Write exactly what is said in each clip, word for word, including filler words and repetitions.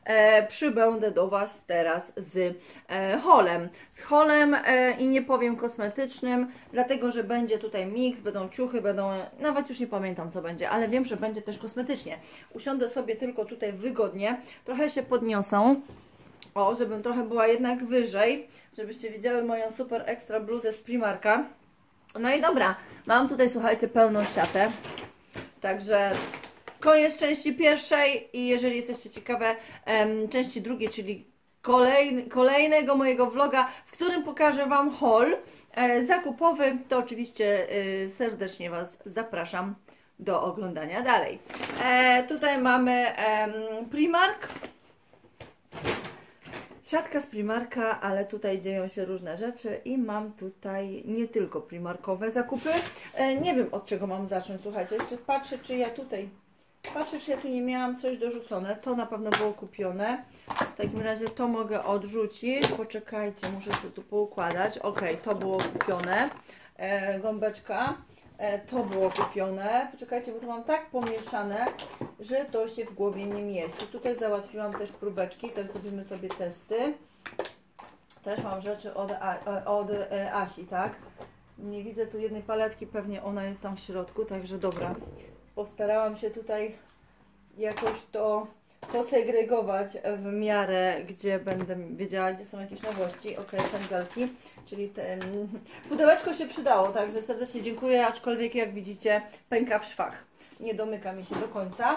e, przybędę do Was teraz z e, holem. Z holem e, i nie powiem kosmetycznym, dlatego że będzie tutaj miks, będą ciuchy, będą, nawet już nie pamiętam co będzie, ale wiem, że będzie też kosmetycznie. Usiądę sobie tylko tutaj wygodnie, trochę się podniosę. O, żebym trochę była jednak wyżej, żebyście widziały moją super ekstra bluzę z Primarka. No i dobra, mam tutaj, słuchajcie, pełną siatę. Także koniec części pierwszej i jeżeli jesteście ciekawe em, części drugiej, czyli kolejny, kolejnego mojego vloga, w którym pokażę Wam haul e, zakupowy, to oczywiście e, serdecznie Was zapraszam do oglądania dalej. E, tutaj mamy em, Primark. Siatka z Primarka, ale tutaj dzieją się różne rzeczy i mam tutaj nie tylko primarkowe zakupy. E, nie wiem od czego mam zacząć, słuchajcie, jeszcze patrzę czy ja tutaj, patrzę czy ja tu nie miałam coś dorzucone, to na pewno było kupione. W takim razie to mogę odrzucić, poczekajcie, muszę sobie tu poukładać. Ok, to było kupione, e, gąbeczka. To było kupione. Poczekajcie, bo to mam tak pomieszane, że to się w głowie nie mieści. Tutaj załatwiłam też próbeczki, też zrobimy sobie testy. Też mam rzeczy od, od Asi, tak? Nie widzę tu jednej paletki, pewnie ona jest tam w środku, także dobra. Postarałam się tutaj jakoś to posegregować w miarę, gdzie będę wiedziała, gdzie są jakieś nowości. Ok, pędzelki, czyli ten pudełeczko się przydało, także serdecznie dziękuję, aczkolwiek jak widzicie pęka w szwach. Nie domyka mi się do końca.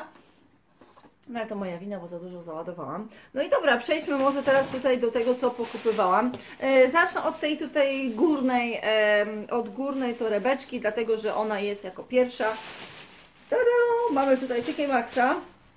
No ale to moja wina, bo za dużo załadowałam. No i dobra, przejdźmy może teraz tutaj do tego, co pokupywałam. E, zacznę od tej tutaj górnej, e, od górnej torebeczki, dlatego że ona jest jako pierwsza. Tada! Mamy tutaj T K Maxxa.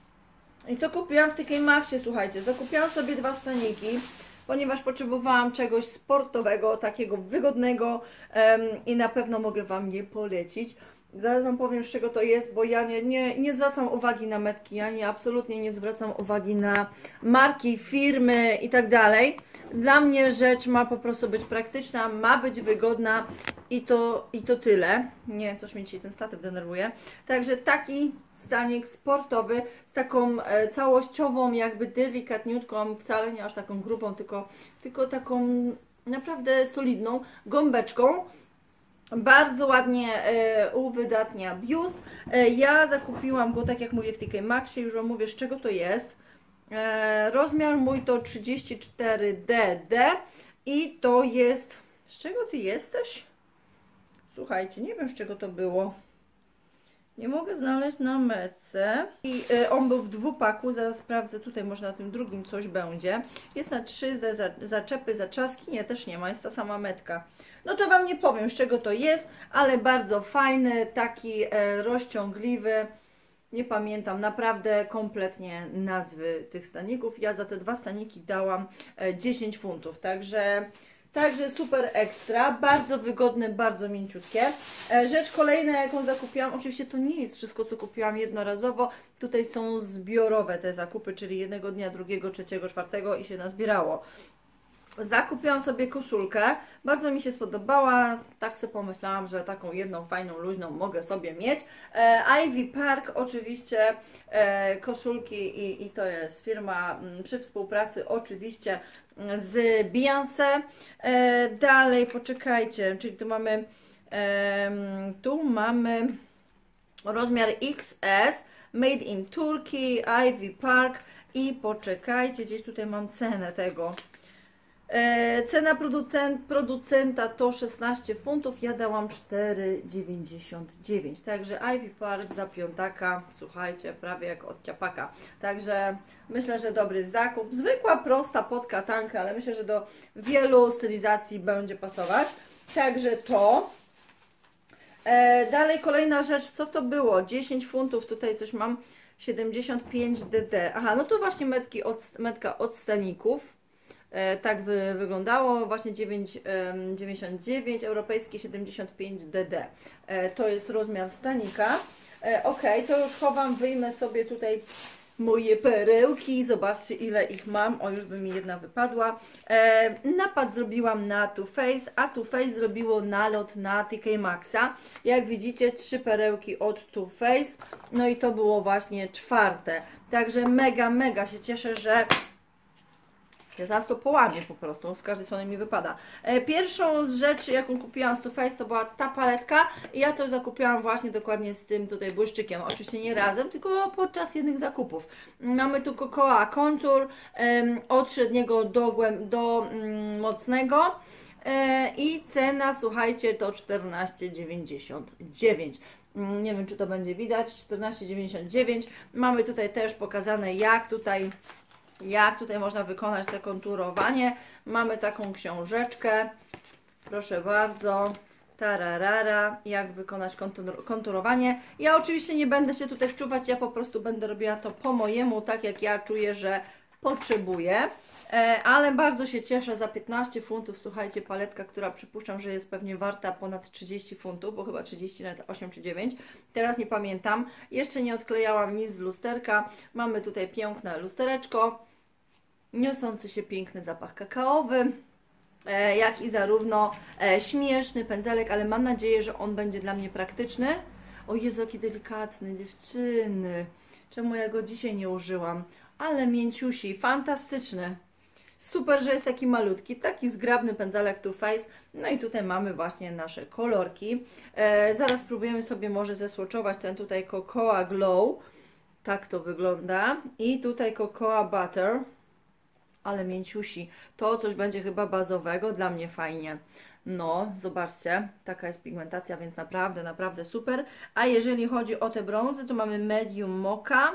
I co kupiłam w T K Maxxie, słuchajcie, zakupiłam sobie dwa staniki, ponieważ potrzebowałam czegoś sportowego, takiego wygodnego um, i na pewno mogę Wam je polecić. Zaraz Wam powiem, z czego to jest, bo ja nie, nie, nie zwracam uwagi na metki, ja nie, absolutnie nie zwracam uwagi na marki, firmy i tak dalej. Dla mnie rzecz ma po prostu być praktyczna, ma być wygodna i to, i to tyle. Nie, coś mnie dzisiaj ten statyw denerwuje. Także taki stanik sportowy z taką e, całościową, jakby delikatniutką, wcale nie aż taką grubą, tylko, tylko taką naprawdę solidną gąbeczką. Bardzo ładnie e, uwydatnia biust. E, ja zakupiłam go, tak jak mówię, w T K Maxxie, już Wam mówię, z czego to jest. E, rozmiar mój to trzydzieści cztery D D i to jest... Z czego Ty jesteś? Słuchajcie, nie wiem z czego to było. Nie mogę znaleźć na metce. I y, on był w dwupaku, zaraz sprawdzę, tutaj może na tym drugim coś będzie. Jest na trzy D za, zaczepy, zaczaski, nie, też nie ma, jest ta sama metka. No to Wam nie powiem z czego to jest, ale bardzo fajny, taki e, rozciągliwy. Nie pamiętam naprawdę kompletnie nazwy tych staników. Ja za te dwa staniki dałam e, dziesięć funtów, także... Także super ekstra, bardzo wygodne, bardzo mięciutkie. E, rzecz kolejna, jaką zakupiłam, oczywiście to nie jest wszystko, co kupiłam jednorazowo. Tutaj są zbiorowe te zakupy, czyli jednego dnia, drugiego, trzeciego, czwartego i się nazbierało. Zakupiłam sobie koszulkę, bardzo mi się spodobała, tak sobie pomyślałam, że taką jedną fajną, luźną mogę sobie mieć. E, Ivy Park oczywiście, e, koszulki i, i to jest firma m, przy współpracy oczywiście z Beyoncé. E, dalej, poczekajcie, czyli tu mamy, e, tu mamy rozmiar X S, Made in Turkey, Ivy Park i poczekajcie, gdzieś tutaj mam cenę tego. E, cena producent, producenta to szesnaście funtów, ja dałam cztery dziewięćdziesiąt dziewięć, także Ivy Park za piątaka, słuchajcie, prawie jak od ciapaka, także myślę, że dobry zakup, zwykła, prosta podkatanka, ale myślę, że do wielu stylizacji będzie pasować, także to. E, dalej kolejna rzecz, co to było, dziesięć funtów, tutaj coś mam, siedemdziesiąt pięć D D, aha, no to właśnie metki od, metka od staników. Tak by wyglądało, właśnie dziewięć dziewięćdziesiąt dziewięć, europejski siedemdziesiąt pięć D D. To jest rozmiar stanika. Ok, to już chowam, wyjmę sobie tutaj moje perełki, zobaczcie ile ich mam, o już by mi jedna wypadła. E, napad zrobiłam na Too Faced, a Too Faced zrobiło nalot na T K Maxxa. Jak widzicie, trzy perełki od Too Faced, no i to było właśnie czwarte. Także mega, mega się cieszę, że ja zaraz to połamię po prostu, z każdej strony mi wypada. E, pierwszą z rzeczy, jaką kupiłam z Too Faced, to była ta paletka i ja to zakupiłam właśnie dokładnie z tym tutaj błyszczykiem. Oczywiście nie razem, tylko podczas jednych zakupów. Mamy tu Cocoa Contour em, od średniego do, głęb do mm, mocnego e, i cena, słuchajcie, to czternaście dziewięćdziesiąt dziewięć. Nie wiem, czy to będzie widać, czternaście dziewięćdziesiąt dziewięć. Mamy tutaj też pokazane, jak tutaj jak tutaj można wykonać te konturowanie. Mamy taką książeczkę, proszę bardzo, tararara, jak wykonać kontur konturowanie. Ja oczywiście nie będę się tutaj wczuwać, ja po prostu będę robiła to po mojemu, tak jak ja czuję, że potrzebuję, e, ale bardzo się cieszę za piętnaście funtów, słuchajcie, paletka, która przypuszczam, że jest pewnie warta ponad trzydzieści funtów, bo chyba trzydzieści, nawet osiem czy dziewięć, teraz nie pamiętam, jeszcze nie odklejałam nic z lusterka, mamy tutaj piękne lustereczko, niosący się piękny zapach kakaowy, e, jak i zarówno e, śmieszny pędzelek, ale mam nadzieję, że on będzie dla mnie praktyczny. O Jezu, jaki delikatny, dziewczyny, czemu ja go dzisiaj nie użyłam? Ale mięciusi, fantastyczny. Super, że jest taki malutki, taki zgrabny pędzelek Too Faced. No i tutaj mamy właśnie nasze kolorki. E, zaraz spróbujemy sobie może zesłoczować ten tutaj Cocoa Glow. Tak to wygląda. I tutaj Cocoa Butter. Ale mięciusi. To coś będzie chyba bazowego, dla mnie fajnie. No, zobaczcie, taka jest pigmentacja, więc naprawdę, naprawdę super. A jeżeli chodzi o te brązy, to mamy Medium Mocha.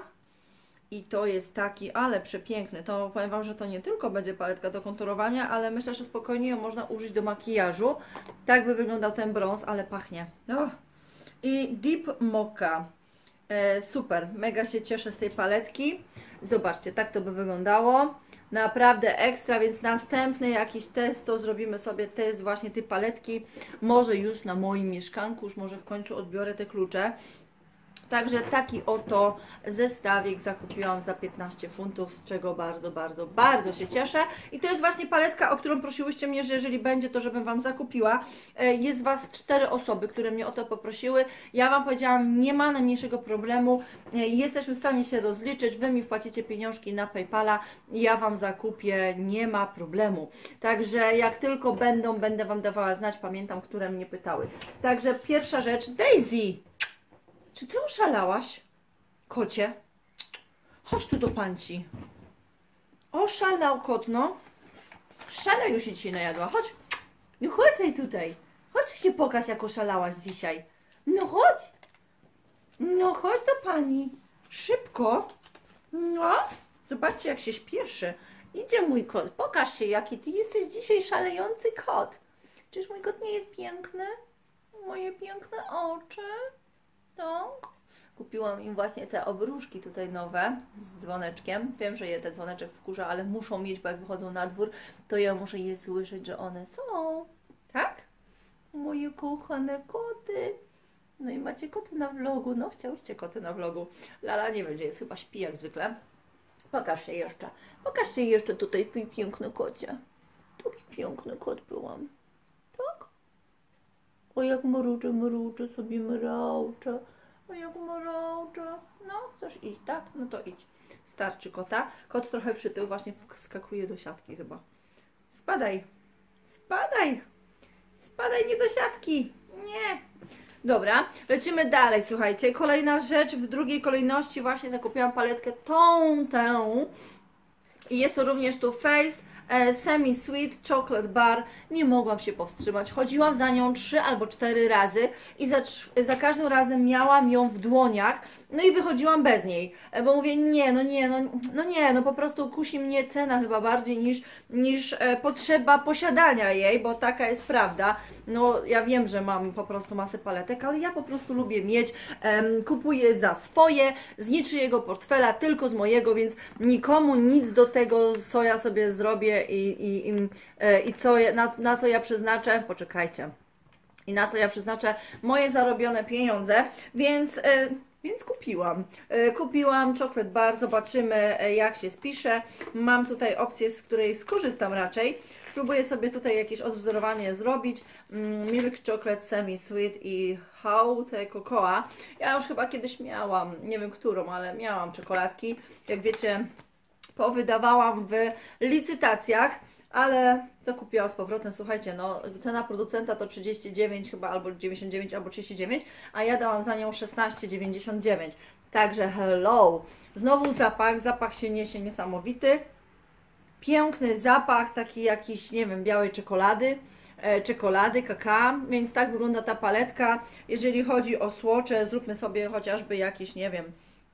I to jest taki, ale przepiękny. To powiem Wam, że to nie tylko będzie paletka do konturowania, ale myślę, że spokojnie ją można użyć do makijażu. Tak by wyglądał ten brąz, ale pachnie. Oh. I Deep Mocha. E, super, mega się cieszę z tej paletki. Zobaczcie, tak to by wyglądało. Naprawdę ekstra, więc następny jakiś test, to zrobimy sobie test właśnie tej paletki. Może już na moim mieszkanku, już może w końcu odbiorę te klucze. Także taki oto zestawik zakupiłam za piętnaście funtów, z czego bardzo, bardzo, bardzo się cieszę. I to jest właśnie paletka, o którą prosiłyście mnie, że jeżeli będzie, to żebym Wam zakupiła. Jest Was cztery osoby, które mnie o to poprosiły. Ja Wam powiedziałam, nie ma najmniejszego problemu. Jesteśmy w stanie się rozliczyć. Wy mi wpłacicie pieniążki na PayPala. Ja Wam zakupię, nie ma problemu. Także jak tylko będą, będę Wam dawała znać. Pamiętam, które mnie pytały. Także pierwsza rzecz, Daisy! Czy Ty oszalałaś, kocie? Chodź tu do panci. Oszalał kot, no. Szala już się dzisiaj najadła. Chodź. No chodź tutaj. Chodź się pokaż, jak oszalałaś dzisiaj. No chodź. No chodź do pani. Szybko. No. Zobaczcie, jak się śpieszy. Idzie mój kot. Pokaż się, jaki Ty jesteś dzisiaj szalejący kot. Czyż mój kot nie jest piękny? Moje piękne oczy. Tak. Kupiłam im właśnie te obruszki tutaj nowe z dzwoneczkiem. Wiem, że je ten dzwoneczek wkurza, ale muszą mieć, bo jak wychodzą na dwór, to ja muszę je słyszeć, że one są. Tak? Moje kochane koty. No i macie koty na vlogu. No, chciałyście koty na vlogu. Lala nie będzie, jest chyba śpi jak zwykle. Pokaż się jeszcze. Pokaż się jeszcze tutaj, piękny kocie. Taki piękny kot byłam. Tak? O, jak mruczę, mruczę sobie mrauczę. O, jak mrauczę. No, chcesz iść, tak? No to idź. Starczy kota. Kot trochę przytył, właśnie skakuje do siatki chyba. Spadaj. Spadaj. Spadaj, nie do siatki. Nie. Dobra, lecimy dalej, słuchajcie. Kolejna rzecz, w drugiej kolejności właśnie zakupiłam paletkę tą, tę. I jest to również Too Faced Semi Sweet Chocolate Bar. Nie mogłam się powstrzymać. Chodziłam za nią trzy albo cztery razy i za, za każdym razem miałam ją w dłoniach. No i wychodziłam bez niej, bo mówię, nie, no nie, no, no nie, no po prostu kusi mnie cena chyba bardziej niż, niż e, potrzeba posiadania jej, bo taka jest prawda. No ja wiem, że mam po prostu masę paletek, ale ja po prostu lubię mieć, em, kupuję za swoje, z niczyjego portfela, tylko z mojego, więc nikomu nic do tego, co ja sobie zrobię i, i, i, e, i co, na, na co ja przeznaczę, poczekajcie, i na co ja przeznaczę moje zarobione pieniądze, więc... E, Więc kupiłam. E, kupiłam chocolate bar, zobaczymy e, jak się spisze. Mam tutaj opcję, z której skorzystam raczej. Spróbuję sobie tutaj jakieś odwzorowanie zrobić. Mm, milk chocolate semi sweet i haute cocoa. Ja już chyba kiedyś miałam, nie wiem którą, ale miałam czekoladki. Jak wiecie, powydawałam w licytacjach. Ale co kupiłam z powrotem? Słuchajcie, no cena producenta to trzydzieści dziewięć chyba, albo dziewięćdziesiąt dziewięć, albo trzydzieści dziewięć, a ja dałam za nią szesnaście dziewięćdziesiąt dziewięć. Także hello! Znowu zapach, zapach się niesie niesamowity. Piękny zapach, taki jakiś, nie wiem, białej czekolady, e, czekolady, kakao, więc tak wygląda ta paletka. Jeżeli chodzi o słocze, zróbmy sobie chociażby jakiś, nie wiem,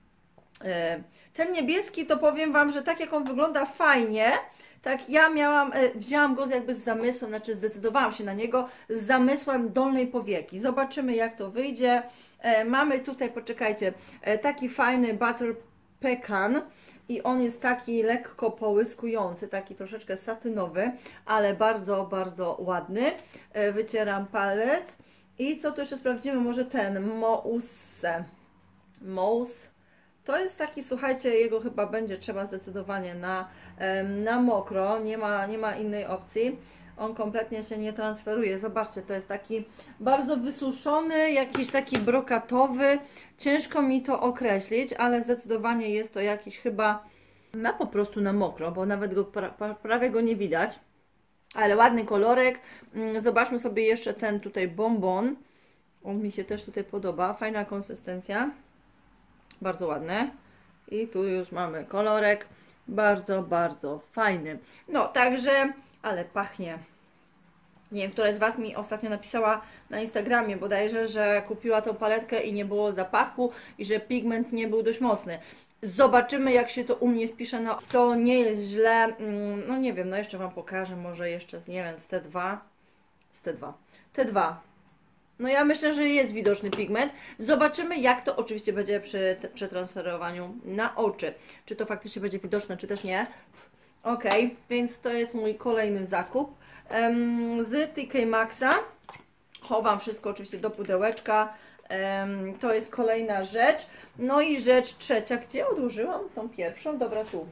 e, ten niebieski, to powiem Wam, że tak jak on wygląda fajnie, tak ja miałam, e, wzięłam go jakby z zamysłem, znaczy zdecydowałam się na niego z zamysłem dolnej powieki. Zobaczymy jak to wyjdzie. E, mamy tutaj, poczekajcie, e, taki fajny butter pecan i on jest taki lekko połyskujący, taki troszeczkę satynowy, ale bardzo, bardzo ładny. E, wycieram palec i co tu jeszcze sprawdzimy, może ten Mousse. Mousse. To jest taki, słuchajcie, jego chyba będzie trzeba zdecydowanie na, na mokro, nie ma, nie ma innej opcji. On kompletnie się nie transferuje. Zobaczcie, to jest taki bardzo wysuszony, jakiś taki brokatowy. Ciężko mi to określić, ale zdecydowanie jest to jakiś chyba na po prostu na mokro, bo nawet go pra, pra, prawie go nie widać. Ale ładny kolorek. Zobaczmy sobie jeszcze ten tutaj bonbon. On mi się też tutaj podoba. Fajna konsystencja. Bardzo ładne. I tu już mamy kolorek. Bardzo, bardzo fajny. No, także, ale pachnie. Nie wiem, która z Was mi ostatnio napisała na Instagramie bodajże, że kupiła tą paletkę i nie było zapachu i że pigment nie był dość mocny. Zobaczymy jak się to u mnie spisze, no co nie jest źle. No nie wiem, no jeszcze Wam pokażę, może jeszcze, nie wiem, z T dwa. Z T dwa. T dwa. No ja myślę, że jest widoczny pigment. Zobaczymy jak to oczywiście będzie przy przetransferowaniu na oczy. Czy to faktycznie będzie widoczne, czy też nie. Ok, więc to jest mój kolejny zakup. Um, z T K Maxxa. Chowam wszystko oczywiście do pudełeczka. Um, to jest kolejna rzecz. No i rzecz trzecia, gdzie odłożyłam tą pierwszą? Dobra, tu.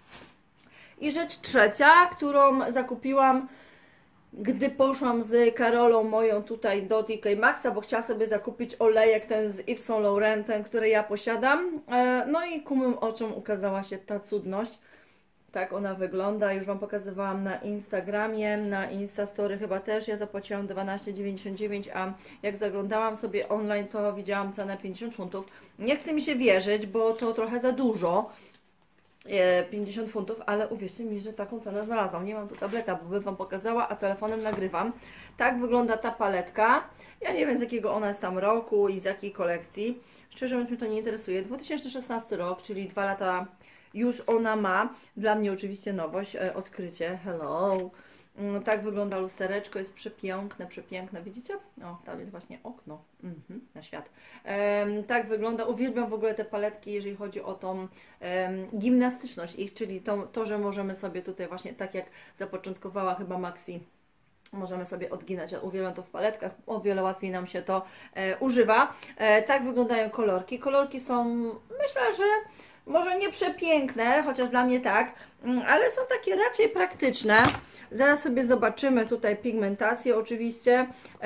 I rzecz trzecia, którą zakupiłam, gdy poszłam z Karolą moją tutaj do T K Maxxa, bo chciała sobie zakupić olejek ten z Yves Saint Laurent, ten, który ja posiadam. No i ku mym oczom ukazała się ta cudność. Tak ona wygląda, już Wam pokazywałam na Instagramie, na Instastory chyba też. Ja zapłaciłam dwanaście dziewięćdziesiąt dziewięć, a jak zaglądałam sobie online, to widziałam cenę pięćdziesiąt funtów. Nie chce mi się wierzyć, bo to trochę za dużo. pięćdziesiąt funtów, ale uwierzcie mi, że taką cenę znalazłam. Nie mam tu tableta, bo bym Wam pokazała, a telefonem nagrywam. Tak wygląda ta paletka. Ja nie wiem z jakiego ona jest tam roku i z jakiej kolekcji. Szczerze mówiąc mnie to nie interesuje. dwa tysiące szesnasty rok, czyli dwa lata już ona ma. Dla mnie oczywiście nowość, e, odkrycie. Hello! Mm, tak wygląda lustereczko, jest przepiękne, przepiękne. Widzicie? O, tam jest właśnie okno mhm, na świat. Ehm, tak wygląda. Uwielbiam w ogóle te paletki, jeżeli chodzi o tą em, gimnastyczność ich, czyli to, to, że możemy sobie tutaj właśnie, tak jak zapoczątkowała chyba Maxi, możemy sobie odginać. Ja uwielbiam to w paletkach, o wiele łatwiej nam się to e, używa. E, tak wyglądają kolorki. Kolorki są, myślę, że może nie przepiękne, chociaż dla mnie tak, ale są takie raczej praktyczne. Zaraz sobie zobaczymy tutaj pigmentację oczywiście.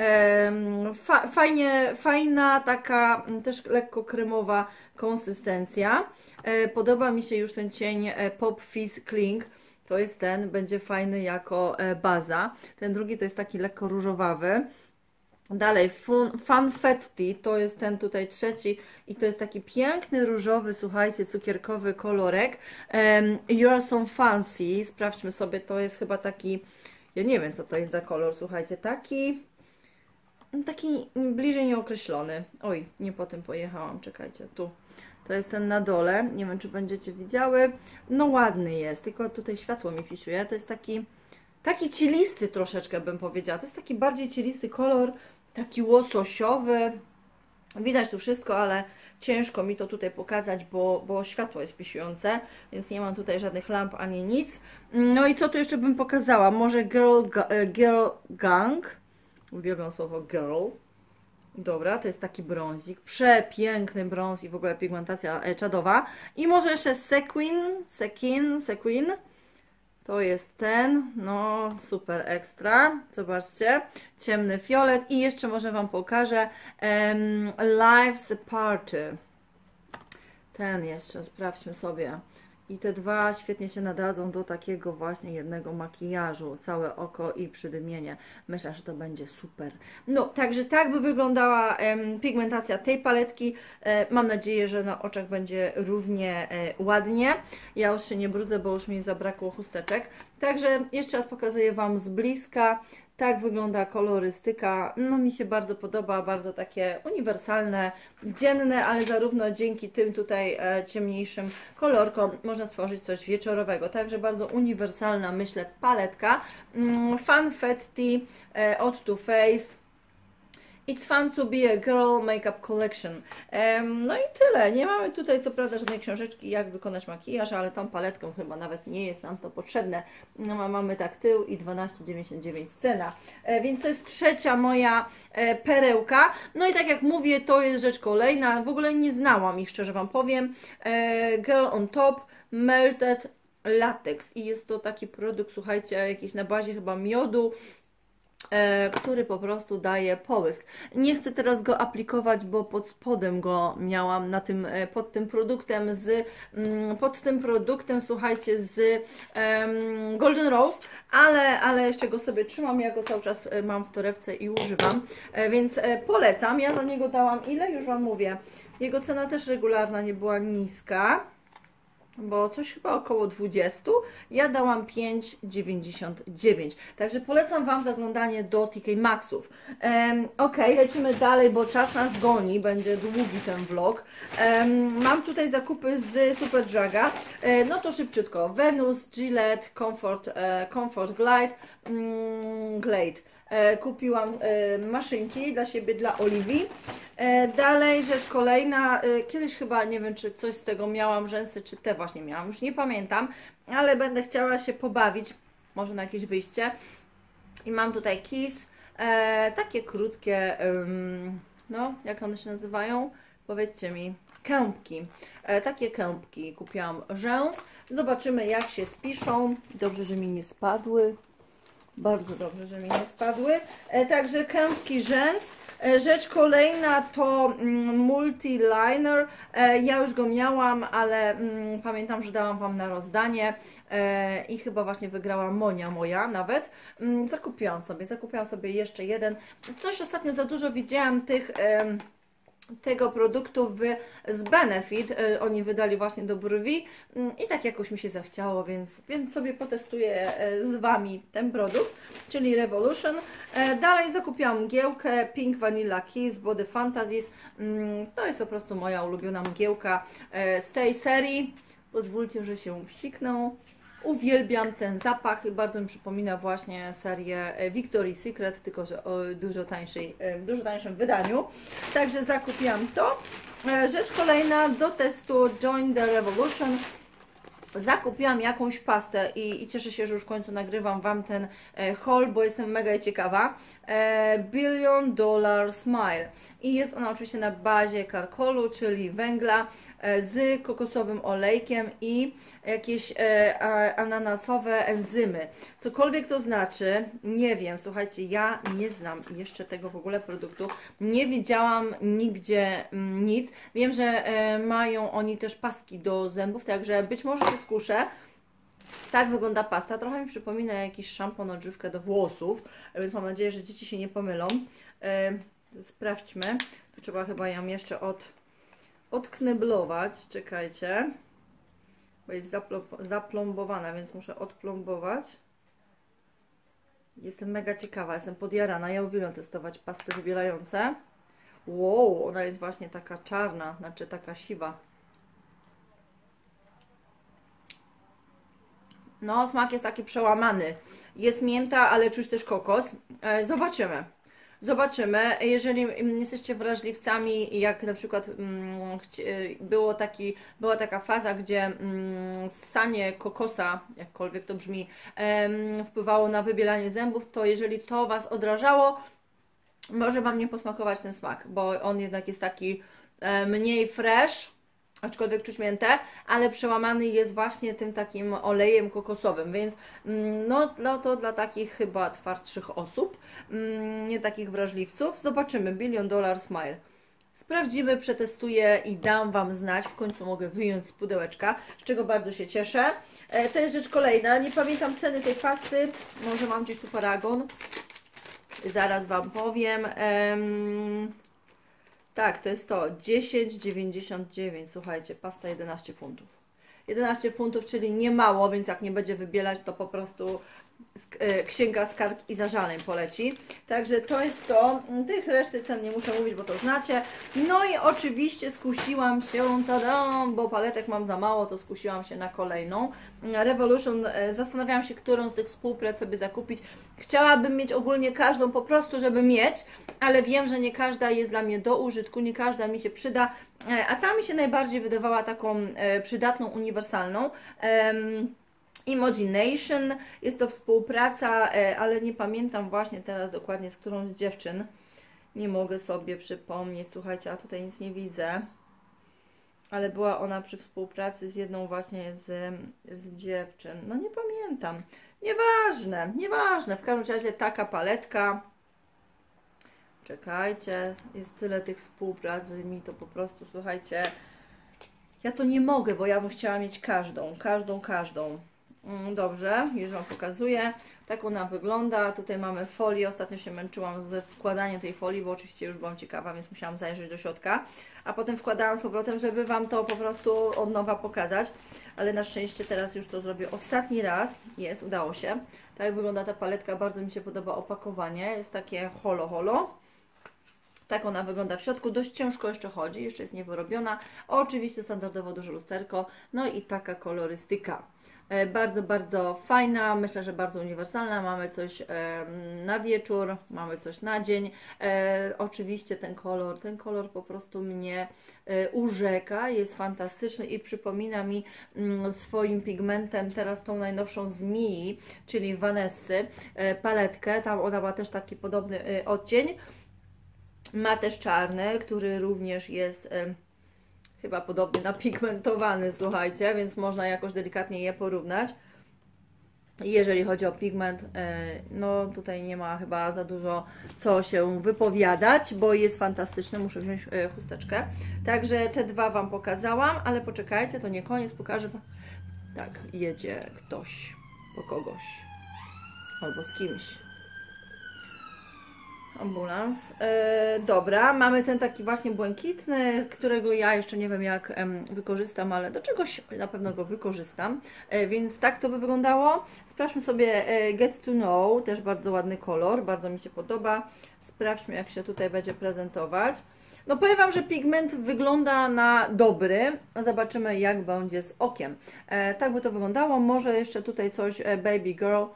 Fa fajnie, fajna, taka też lekko kremowa konsystencja. Podoba mi się już ten cień Pop Fizz Cling. To jest ten, będzie fajny jako baza. Ten drugi to jest taki lekko różowawy. Dalej, fun, Funfetti, to jest ten tutaj trzeci i to jest taki piękny, różowy, słuchajcie, cukierkowy kolorek. Um, You Are So Fancy, sprawdźmy sobie, to jest chyba taki, ja nie wiem co to jest za kolor, słuchajcie, taki, taki bliżej nieokreślony. Oj, nie po tym pojechałam, czekajcie, tu. To jest ten na dole, nie wiem czy będziecie widziały. No ładny jest, tylko tutaj światło mi fisiuje, to jest taki... Taki cielisty troszeczkę bym powiedziała. To jest taki bardziej cielisty kolor, taki łososiowy. Widać tu wszystko, ale ciężko mi to tutaj pokazać, bo, bo światło jest pisujące, więc nie mam tutaj żadnych lamp ani nic. No i co tu jeszcze bym pokazała? Może Girl, girl Gang. Uwielbiam słowo girl. Dobra, to jest taki brązik, przepiękny brąz i w ogóle pigmentacja czadowa. I może jeszcze sequin, sequin, sequin. To jest ten, no super ekstra, zobaczcie, ciemny fiolet i jeszcze może Wam pokażę um, Life's Party. Ten jeszcze, sprawdźmy sobie. I te dwa świetnie się nadadzą do takiego właśnie jednego makijażu. Całe oko i przydymienie. Myślę, że to będzie super. No, także tak by wyglądała em, pigmentacja tej paletki. E, mam nadzieję, że na oczach będzie równie e, ładnie. Ja już się nie brudzę, bo już mi zabrakło chusteczek. Także jeszcze raz pokazuję Wam z bliska. Tak wygląda kolorystyka, no mi się bardzo podoba, bardzo takie uniwersalne, dzienne, ale zarówno dzięki tym tutaj e, ciemniejszym kolorkom można stworzyć coś wieczorowego, także bardzo uniwersalna, myślę, paletka. Mm, Funfetti e, od Too Faced. It's fun to be a girl makeup collection. Um, no i tyle. Nie mamy tutaj co prawda żadnej książeczki, jak wykonać makijaż, ale tą paletką chyba nawet nie jest nam to potrzebne. No, mamy tak tył i dwanaście dziewięćdziesiąt dziewięć cena. E, więc to jest trzecia moja e, perełka. No i tak jak mówię, to jest rzecz kolejna. W ogóle nie znałam ich, szczerze Wam powiem. E, Girl on Top Melted Latex. I jest to taki produkt, słuchajcie, jakiś na bazie chyba miodu, E, który po prostu daje połysk. Nie chcę teraz go aplikować, bo pod spodem go miałam na tym, e, pod tym produktem z, mm, pod tym produktem, słuchajcie, z em, Golden Rose, ale, ale jeszcze go sobie trzymam, ja go cały czas e, mam w torebce i używam, e, więc e, polecam. Ja za niego dałam ile? Już Wam mówię. Jego cena też regularna nie była niska, bo coś chyba około dwadzieścia, ja dałam pięć dziewięćdziesiąt dziewięć. Także polecam Wam zaglądanie do T K Maxxów. Um, ok, lecimy dalej, bo czas nas goni, będzie długi ten vlog. Um, mam tutaj zakupy z Superdraga. E, no to szybciutko. Venus, Gillette, Comfort, e, Comfort Glide, mm, Glade. E, kupiłam e, maszynki dla siebie, dla Oliwii. E, dalej rzecz kolejna, e, kiedyś chyba, nie wiem czy coś z tego miałam, rzęsy, czy te właśnie miałam, już nie pamiętam, ale będę chciała się pobawić, może na jakieś wyjście. I mam tutaj Kiss, e, takie krótkie, ym, no jak one się nazywają? Powiedzcie mi. Kępki. E, takie kępki kupiłam rzęs. Zobaczymy jak się spiszą. Dobrze, że mi nie spadły. Bardzo dobrze, że mi nie spadły. E, także kępki rzęs. E, rzecz kolejna to mm, multi-liner. E, ja już go miałam, ale mm, pamiętam, że dałam Wam na rozdanie e, i chyba właśnie wygrała Monia moja nawet. Mm, zakupiłam sobie, zakupiłam sobie jeszcze jeden. Coś ostatnio za dużo widziałam tych... E, tego produktu w, z Benefit, y, oni wydali właśnie do brwi y, i tak jakoś mi się zachciało, więc, więc sobie potestuję y, z Wami ten produkt, czyli Revolution. Y, dalej zakupiłam mgiełkę Pink Vanilla Kiss Body Fantasies, y, to jest po prostu moja ulubiona mgiełka y, z tej serii. Pozwólcie, że się psiknę. Uwielbiam ten zapach i bardzo mi przypomina właśnie serię Victoria's Secret, tylko że o dużo tańszej, dużo tańszym wydaniu. Także zakupiłam to. Rzecz kolejna do testu Join the Revolution. Zakupiłam jakąś pastę i, i cieszę się, że już w końcu nagrywam Wam ten e, haul, bo jestem mega ciekawa. E, Billion Dollar Smile. I jest ona oczywiście na bazie karkolu, czyli węgla, e, z kokosowym olejkiem i jakieś e, a, ananasowe enzymy. Cokolwiek to znaczy, nie wiem, słuchajcie, ja nie znam jeszcze tego w ogóle produktu. Nie widziałam nigdzie mm, nic. Wiem, że e, mają oni też paski do zębów, także być może się skuszę. Tak wygląda pasta. Trochę mi przypomina jakiś szampon, odżywkę do włosów, więc mam nadzieję, że dzieci się nie pomylą. Yy, sprawdźmy. Tu trzeba chyba ją jeszcze od, odkneblować. Czekajcie. Bo jest zaplombowana, więc muszę odplombować. Jestem mega ciekawa, jestem podjarana. Ja uwielbiam testować pasty wybierające. Wow, ona jest właśnie taka czarna, znaczy taka siwa. No, smak jest taki przełamany. Jest mięta, ale czuć też kokos. E, zobaczymy. Zobaczymy. Jeżeli jesteście wrażliwcami, jak na przykład mm, było taki, była taka faza, gdzie mm, ssanie kokosa, jakkolwiek to brzmi, em, wpływało na wybielanie zębów, to jeżeli to Was odrażało, może Wam nie posmakować ten smak, bo on jednak jest taki e, mniej fresh, aczkolwiek czuć miętę, ale przełamany jest właśnie tym takim olejem kokosowym, więc no, no to dla takich chyba twardszych osób, nie takich wrażliwców. Zobaczymy, Billion Dollar Smile. Sprawdzimy, przetestuję i dam Wam znać. W końcu mogę wyjąć z pudełeczka, z czego bardzo się cieszę. E, to jest rzecz kolejna. Nie pamiętam ceny tej pasty. Może mam gdzieś tu paragon. Zaraz Wam powiem. Ehm, tak, to jest to. dziesięć dziewięćdziesiąt dziewięć. Słuchajcie, pasta jedenaście funtów. jedenaście funtów, czyli nie mało, więc jak nie będzie wybielać, to po prostu księga skarg i zażaleń poleci. Także to jest to. Tych reszty cen nie muszę mówić, bo to znacie. No i oczywiście skusiłam się, tada, bo paletek mam za mało, to skusiłam się na kolejną. Revolution. Zastanawiałam się, którą z tych współprac sobie zakupić. Chciałabym mieć ogólnie każdą po prostu, żeby mieć, ale wiem, że nie każda jest dla mnie do użytku, nie każda mi się przyda, a ta mi się najbardziej wydawała taką przydatną, uniwersalną. Imagination, jest to współpraca, ale nie pamiętam właśnie teraz dokładnie z którą z dziewczyn. Nie mogę sobie przypomnieć, słuchajcie, a tutaj nic nie widzę. Ale była ona przy współpracy z jedną właśnie z, z dziewczyn. No nie pamiętam. Nieważne, nieważne. W każdym razie taka paletka. Czekajcie, jest tyle tych współprac, że mi to po prostu, słuchajcie, ja to nie mogę, bo ja bym chciała mieć każdą, każdą, każdą. Dobrze, już Wam pokazuję. Tak ona wygląda. Tutaj mamy folię. Ostatnio się męczyłam z wkładaniem tej folii, bo oczywiście już byłam ciekawa, więc musiałam zajrzeć do środka. A potem wkładałam z powrotem, żeby Wam to po prostu od nowa pokazać. Ale na szczęście teraz już to zrobię ostatni raz. Jest, udało się. Tak wygląda ta paletka. Bardzo mi się podoba opakowanie. Jest takie holo holo. Tak ona wygląda w środku, dość ciężko jeszcze chodzi, jeszcze jest niewyrobiona. Oczywiście standardowo duże lusterko, no i taka kolorystyka. E, bardzo, bardzo fajna, myślę, że bardzo uniwersalna. Mamy coś e, na wieczór, mamy coś na dzień. E, oczywiście ten kolor, ten kolor po prostu mnie e, urzeka, jest fantastyczny i przypomina mi mm, swoim pigmentem teraz tą najnowszą z Mii, czyli Vanessy, e, paletkę. Tam ona ma też taki podobny e, odcień. Ma też czarny, który również jest y, chyba podobnie napigmentowany, słuchajcie, więc można jakoś delikatnie je porównać. Jeżeli chodzi o pigment, y, no tutaj nie ma chyba za dużo co się wypowiadać, bo jest fantastyczny, muszę wziąć y, chusteczkę. Także te dwa Wam pokazałam, ale poczekajcie, to nie koniec, pokażę Wam. Tak, jedzie ktoś po kogoś albo z kimś. Ambulans. E, dobra, mamy ten taki właśnie błękitny, którego ja jeszcze nie wiem jak em, wykorzystam, ale do czegoś na pewno go wykorzystam. E, więc tak to by wyglądało. Sprawdźmy sobie e, Get to Know, też bardzo ładny kolor, bardzo mi się podoba. Sprawdźmy, jak się tutaj będzie prezentować. No powiem Wam, że pigment wygląda na dobry. Zobaczymy, jak będzie z okiem. E, tak by to wyglądało. Może jeszcze tutaj coś e, Baby Girl.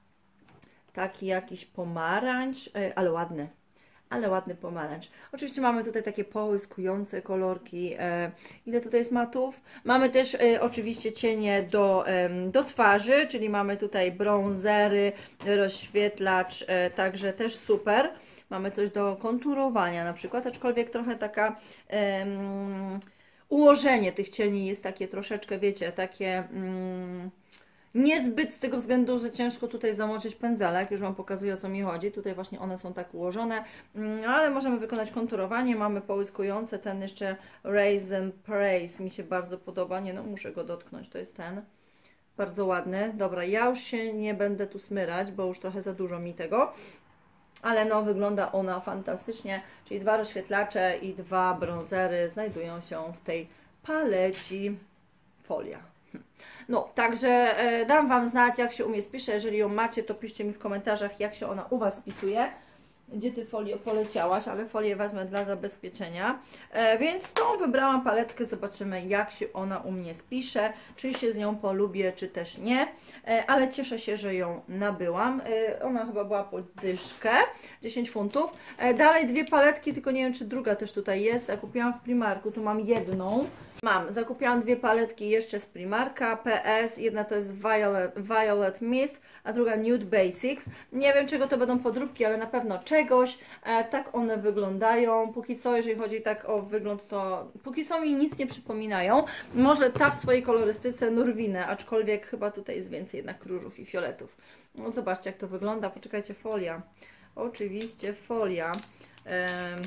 Taki jakiś pomarańcz, ale ładny, ale ładny pomarańcz. Oczywiście mamy tutaj takie połyskujące kolorki. Ile tutaj jest matów? Mamy też oczywiście cienie do, do twarzy, czyli mamy tutaj bronzery, rozświetlacz, także też super. Mamy coś do konturowania na przykład, aczkolwiek trochę taka... Um, ułożenie tych cieni jest takie troszeczkę, wiecie, takie... Um, niezbyt z tego względu, że ciężko tutaj zamoczyć pędzelek, już Wam pokazuję, o co mi chodzi. Tutaj właśnie one są tak ułożone, ale możemy wykonać konturowanie. Mamy połyskujące, ten jeszcze Raisin Praise mi się bardzo podoba. Nie no, muszę go dotknąć, to jest ten. Bardzo ładny. Dobra, ja już się nie będę tu smyrać, bo już trochę za dużo mi tego. Ale no, wygląda ona fantastycznie, czyli dwa rozświetlacze i dwa bronzery znajdują się w tej paleci. Folia. No, także e, dam Wam znać, jak się u mnie spisze. Jeżeli ją macie, to piszcie mi w komentarzach, jak się ona u Was spisuje. Gdzie Ty folię poleciałaś, ale folię wezmę dla zabezpieczenia. E, więc tą wybrałam paletkę, zobaczymy, jak się ona u mnie spisze, czy się z nią polubię, czy też nie. E, ale cieszę się, że ją nabyłam. E, ona chyba była po dyszkę, dziesięć funtów. E, dalej dwie paletki, tylko nie wiem, czy druga też tutaj jest. Ja kupiłam w Primarku, tu mam jedną. Mam, zakupiłam dwie paletki jeszcze z Primarka, P S, jedna to jest Violet, Violet Mist, a druga Nude Basics. Nie wiem, czego to będą podróbki, ale na pewno czegoś. E, tak one wyglądają. Póki co, jeżeli chodzi tak o wygląd, to póki co mi nic nie przypominają. Może ta w swojej kolorystyce Norwinę, aczkolwiek chyba tutaj jest więcej jednak różów i fioletów. No zobaczcie, jak to wygląda. Poczekajcie, folia. Oczywiście folia. E,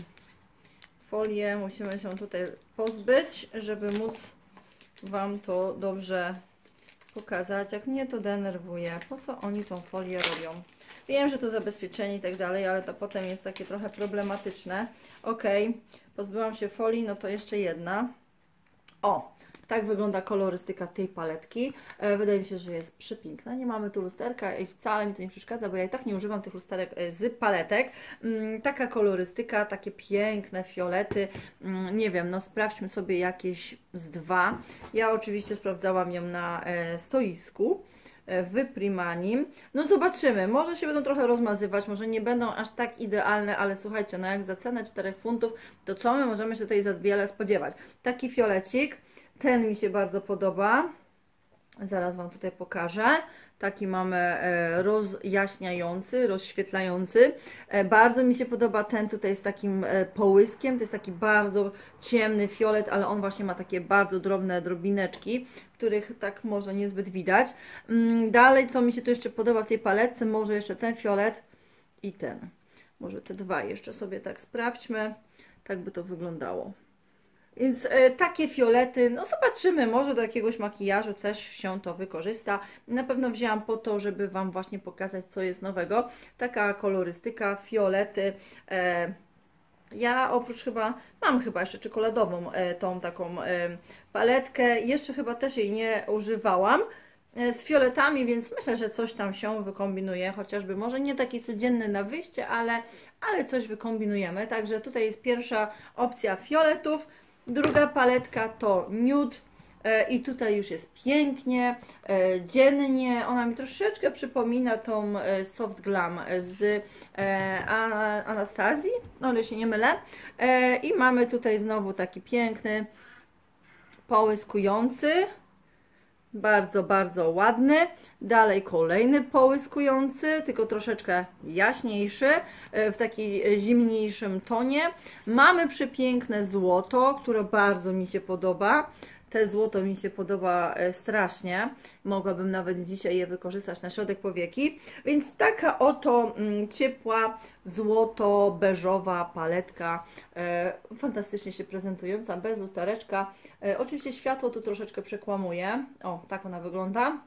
folię musimy się tutaj pozbyć, żeby móc Wam to dobrze pokazać, jak mnie to denerwuje. Po co oni tą folię robią? Wiem, że to zabezpieczenie i tak dalej, ale to potem jest takie trochę problematyczne. Ok, pozbyłam się folii, no to jeszcze jedna. O, tak wygląda kolorystyka tej paletki. E, wydaje mi się, że jest przepiękna. Nie mamy tu lusterka i wcale mi to nie przeszkadza, bo ja i tak nie używam tych lusterek z paletek. Mm, taka kolorystyka, takie piękne fiolety. Mm, nie wiem, no sprawdźmy sobie jakieś z dwa. Ja oczywiście sprawdzałam ją na e, stoisku w Primanim. No zobaczymy, może się będą trochę rozmazywać, może nie będą aż tak idealne, ale słuchajcie, no jak za cenę czterech funtów, to co my możemy się tutaj za wiele spodziewać? Taki fiolecik, ten mi się bardzo podoba. Zaraz Wam tutaj pokażę. Taki mamy rozjaśniający, rozświetlający. Bardzo mi się podoba ten tutaj z takim połyskiem. To jest taki bardzo ciemny fiolet, ale on właśnie ma takie bardzo drobne drobineczki, których tak może niezbyt widać. Dalej, co mi się tu jeszcze podoba w tej paletce, może jeszcze ten fiolet i ten. Może te dwa jeszcze sobie tak sprawdźmy. Tak by to wyglądało. Więc e, takie fiolety, no zobaczymy, może do jakiegoś makijażu też się to wykorzysta. Na pewno wzięłam po to, żeby Wam właśnie pokazać, co jest nowego. Taka kolorystyka, fiolety. E, ja oprócz chyba, mam chyba jeszcze czekoladową e, tą taką e, paletkę. Jeszcze chyba też jej nie używałam e, z fioletami, więc myślę, że coś tam się wykombinuje. Chociażby może nie taki codzienny na wyjście, ale, ale coś wykombinujemy. Także tutaj jest pierwsza opcja fioletów. Druga paletka to nude e, i tutaj już jest pięknie, e, dziennie. Ona mi troszeczkę przypomina tą e, Soft Glam z e, Anastazji, o ile się nie mylę. E, I mamy tutaj znowu taki piękny, połyskujący. Bardzo, bardzo ładny. Dalej kolejny połyskujący, tylko troszeczkę jaśniejszy, w takim zimniejszym tonie. Mamy przepiękne złoto, które bardzo mi się podoba. Te złoto mi się podoba strasznie. Mogłabym nawet dzisiaj je wykorzystać na środek powieki. Więc taka oto mm, ciepła, złoto-beżowa paletka. E, fantastycznie się prezentująca, bez lustereczka. E, oczywiście światło tu troszeczkę przekłamuje. O, tak ona wygląda.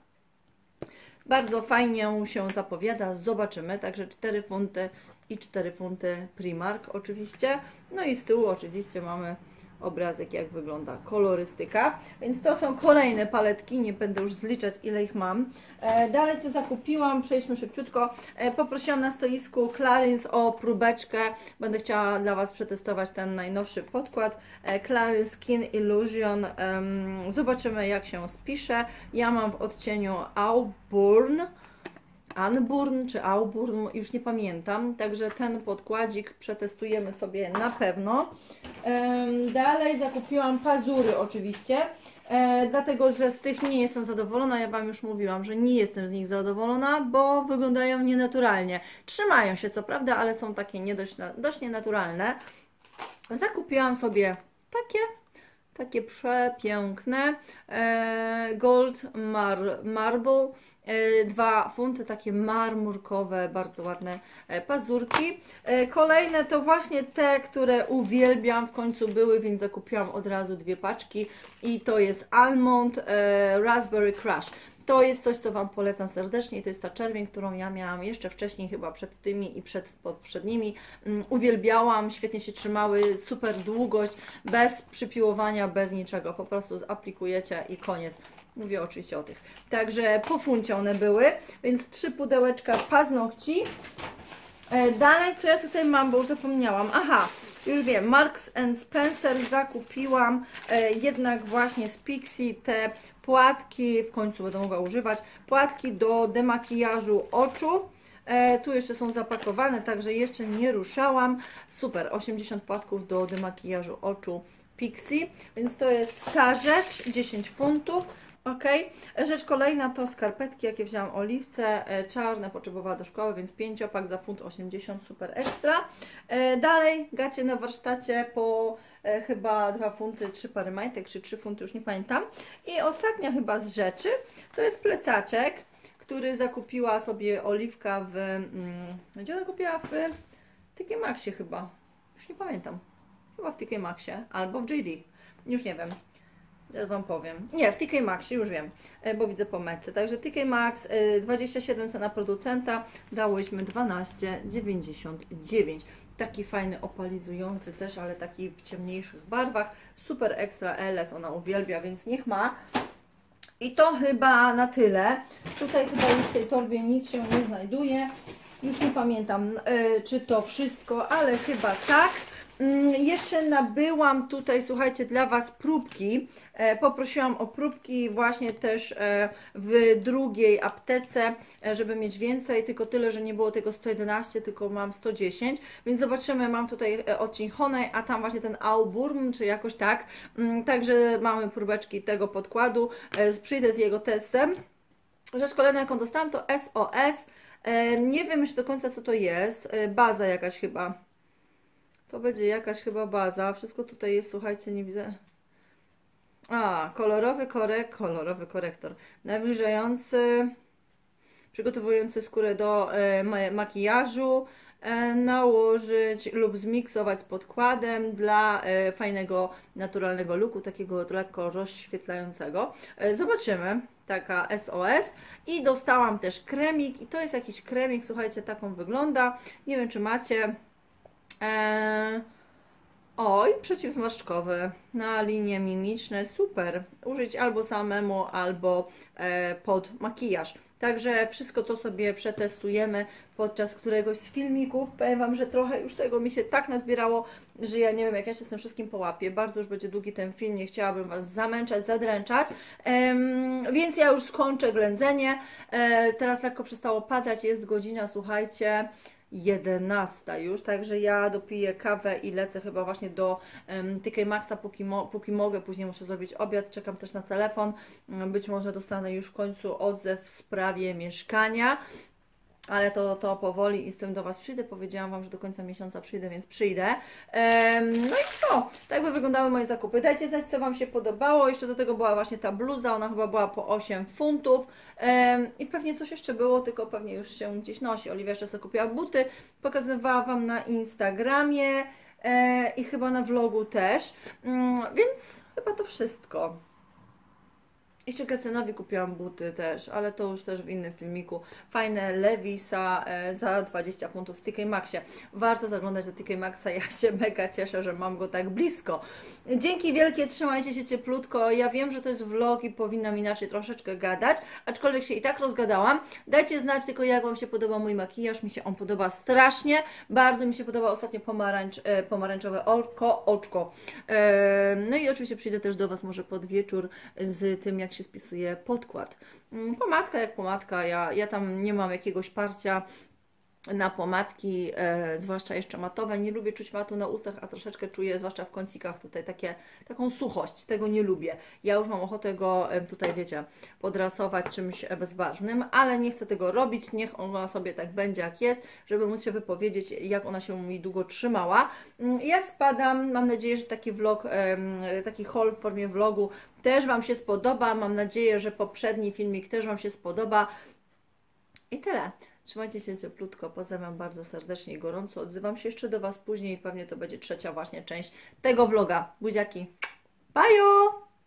Bardzo fajnie się zapowiada. Zobaczymy. Także cztery funty i cztery funty Primark oczywiście. No i z tyłu oczywiście mamy obrazek, jak wygląda kolorystyka. Więc to są kolejne paletki, nie będę już zliczać, ile ich mam. E, dalej co zakupiłam, przejdźmy szybciutko. E, poprosiłam na stoisku Clarins o próbeczkę. Będę chciała dla Was przetestować ten najnowszy podkład. E, Clarins Skin Illusion. E, zobaczymy, jak się spisze. Ja mam w odcieniu Auburn. Unburn czy Auburn, już nie pamiętam, także ten podkładzik przetestujemy sobie na pewno. Ehm, dalej zakupiłam pazury oczywiście, e, dlatego że z tych nie jestem zadowolona. Ja Wam już mówiłam, że nie jestem z nich zadowolona, bo wyglądają nienaturalnie. Trzymają się co prawda, ale są takie nie dość, dość nienaturalne. Zakupiłam sobie takie. Takie przepiękne e, Gold Mar Marble, e, dwa funty, takie marmurkowe, bardzo ładne e, pazurki. E, kolejne to właśnie te, które uwielbiam, w końcu były, więc zakupiłam od razu dwie paczki i to jest Almond e, Raspberry Crush. To jest coś, co Wam polecam serdecznie. To jest ta czerwień, którą ja miałam jeszcze wcześniej, chyba przed tymi i przed poprzednimi. Um, uwielbiałam, świetnie się trzymały, super długość, bez przypiłowania, bez niczego. Po prostu zaplikujecie i koniec. Mówię oczywiście o tych. Także po funcie one były, więc trzy pudełeczka paznokci. E, dalej, co ja tutaj mam, bo już zapomniałam. Aha, już wiem, Marks and Spencer zakupiłam e, jednak właśnie z Pixi te płatki, w końcu będę mogła używać, płatki do demakijażu oczu. E, tu jeszcze są zapakowane, także jeszcze nie ruszałam. Super, osiemdziesiąt płatków do demakijażu oczu Pixi, więc to jest ta rzecz, dziesięć funtów. Ok, rzecz kolejna to skarpetki, jakie wzięłam Oliwce, czarne, potrzebowała do szkoły, więc pięciopak za funt osiemdziesiąt, super ekstra. Dalej gacie na warsztacie po e, chyba dwa funty, trzy pary majtek, czy trzy funty, już nie pamiętam. I ostatnia chyba z rzeczy to jest plecaczek, który zakupiła sobie Oliwka w, mm, gdzie ona kupiła? W T K Maxie chyba, już nie pamiętam, chyba w T K Maxie albo w J D, już nie wiem. Ja Wam powiem. Nie, w T K Maxie, już wiem, bo widzę po metce. Także T K Maxx, dwadzieścia siedem cena producenta, dałyśmy dwanaście dziewięćdziesiąt dziewięć. Taki fajny, opalizujący też, ale taki w ciemniejszych barwach. Super ekstra L S, ona uwielbia, więc niech ma. I to chyba na tyle. Tutaj chyba już w tej torbie nic się nie znajduje. Już nie pamiętam, yy, czy to wszystko, ale chyba tak. Jeszcze nabyłam tutaj, słuchajcie, dla Was próbki. E, poprosiłam o próbki właśnie też e, w drugiej aptece, e, żeby mieć więcej, tylko tyle, że nie było tego sto jedenaście, tylko mam sto dziesięć, więc zobaczymy, mam tutaj e, odcień Honey, a tam właśnie ten Auburn, czy jakoś tak. Mm, także mamy próbeczki tego podkładu, e, przyjdę z jego testem. Rzecz kolejna, jaką dostałam, to S O S. E, nie wiem jeszcze do końca, co to jest, e, baza jakaś chyba. To będzie jakaś chyba baza. Wszystko tutaj jest, słuchajcie, nie widzę. A, kolorowy korek, kolorowy korektor. Nawilżający, przygotowujący skórę do e, makijażu. E, nałożyć lub zmiksować z podkładem dla e, fajnego, naturalnego looku, takiego lekko rozświetlającego. E, zobaczymy. Taka S O S. I dostałam też kremik. I to jest jakiś kremik, słuchajcie, taką wygląda. Nie wiem, czy macie. Eee, oj, przeciwzmarszczkowy na linie mimiczne, super. Użyć albo samemu, albo e, pod makijaż. Także wszystko to sobie przetestujemy podczas któregoś z filmików. Powiem Wam, że trochę już tego mi się tak nazbierało, że ja nie wiem, jak ja się z tym wszystkim połapię. Bardzo już będzie długi ten film, nie chciałabym Was zamęczać, zadręczać. Ehm, więc ja już skończę ględzenie. Ehm, teraz lekko przestało padać, jest godzina, słuchajcie, jedenasta już, także ja dopiję kawę i lecę chyba właśnie do um, T K Maxxa, póki, mo póki mogę, później muszę zrobić obiad, czekam też na telefon, być może dostanę już w końcu odzew w sprawie mieszkania. Ale to, to powoli i z tym do Was przyjdę. Powiedziałam Wam, że do końca miesiąca przyjdę, więc przyjdę. Ehm, no i co? Tak by wyglądały moje zakupy. Dajcie znać, co Wam się podobało. Jeszcze do tego była właśnie ta bluza. Ona chyba była po osiem funtów. Ehm, I pewnie coś jeszcze było, tylko pewnie już się gdzieś nosi. Oliwia jeszcze sobie kupiła buty. Pokazywała Wam na Instagramie e, i chyba na vlogu też. Mm, więc chyba to wszystko. Jeszcze Gacenowi kupiłam buty też, ale to już też w innym filmiku. Fajne Levisa e, za dwadzieścia funtów w T K Maxie. Warto zaglądać do T K Maxa, ja się mega cieszę, że mam go tak blisko. Dzięki wielkie, trzymajcie się cieplutko. Ja wiem, że to jest vlog i powinnam inaczej troszeczkę gadać, aczkolwiek się i tak rozgadałam. Dajcie znać tylko, jak Wam się podoba mój makijaż. Mi się on podoba strasznie. Bardzo mi się podoba ostatnio pomarańcz, e, pomarańczowe oko, oczko. E, no i oczywiście przyjdę też do Was może pod wieczór z tym, jak się spisuje podkład. Pomadka jak pomadka, ja, ja tam nie mam jakiegoś parcia na pomadki, e, zwłaszcza jeszcze matowe. Nie lubię czuć matu na ustach, a troszeczkę czuję, zwłaszcza w kącikach tutaj takie, taką suchość. Tego nie lubię. Ja już mam ochotę go e, tutaj, wiecie, podrasować czymś bezbarwnym, ale nie chcę tego robić. Niech ona sobie tak będzie, jak jest, żeby móc się wypowiedzieć, jak ona się mi długo trzymała. Ja spadam. Mam nadzieję, że taki vlog, e, taki haul w formie vlogu też Wam się spodoba. Mam nadzieję, że poprzedni filmik też Wam się spodoba. I tyle. Trzymajcie się cieplutko, pozdrawiam bardzo serdecznie i gorąco. Odzywam się jeszcze do Was później, pewnie to będzie trzecia właśnie część tego vloga. Buziaki, bajo!